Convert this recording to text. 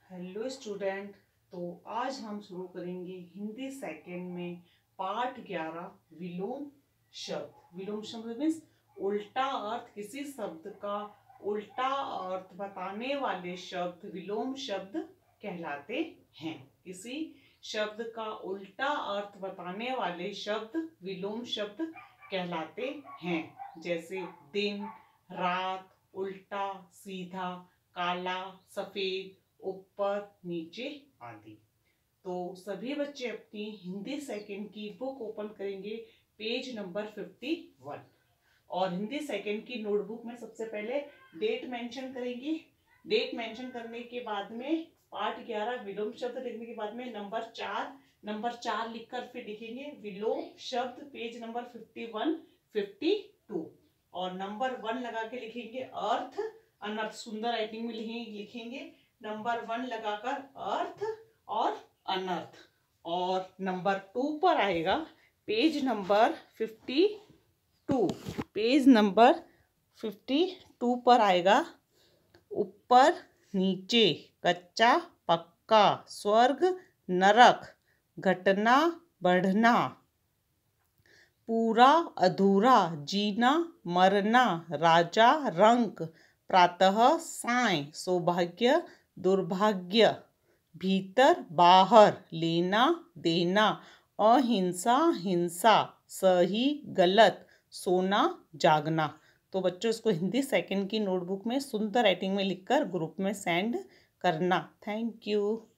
Hello student. तो आज हम शुरू करेंगे हिंदी सेकंड में पाठ 11 विलोम शब्द। विलोम शब्द मीन्स उल्टा अर्थ, किसी शब्द का उल्टा अर्थ बताने वाले शब्द विलोम शब्द कहलाते हैं। किसी शब्द का उल्टा अर्थ बताने वाले शब्द विलोम शब्द कहलाते हैं। जैसे दिन, रात, उल्टा, सीधा, काला, सफेद, ऊपर, नीचे आदि। तो सभी बच्चे अपनी हिंदी सेकंड की बुक ओपन करेंगे, पेज नंबर 51। और हिंदी सेकंड की नोटबुक में सबसे पहले डेट मेंशन करेंगे। डेट मेंशन करने के बाद में पाठ 11 विलोम शब्द लिखने के बाद में नंबर 4 लिखकर फिर लिखेंगे विलोम शब्द, पेज नंबर 51, 52। और नंबर 1 लगा के लिखेंगे अर्थ अनर्थ। सुंदर राइटिंग में लिखेंगे नंबर 1 लगाकर अर्थ और अनर्थ। और नंबर 2 पर आएगा पेज नंबर 52। पेज नंबर 52 पर आएगा ऊपर नीचे, कच्चा पक्का, स्वर्ग नरक, घटना बढ़ना, पूरा अधूरा, जीना मरना, राजा रंक, प्रातः साय, सौभाग्य दुर्भाग्य, भीतर बाहर, लेना देना, अहिंसा हिंसा, सही गलत, सोना जागना। तो बच्चों इसको हिंदी सेकंड की नोटबुक में सुंदर राइटिंग में लिखकर ग्रुप में सेंड करना। Thank you.